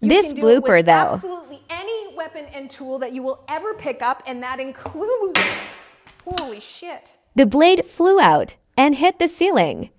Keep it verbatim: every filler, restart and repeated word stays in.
You this can do blooper, it with though. Absolutely any weapon and tool that you will ever pick up, and that includes... Holy shit. The blade flew out and hit the ceiling.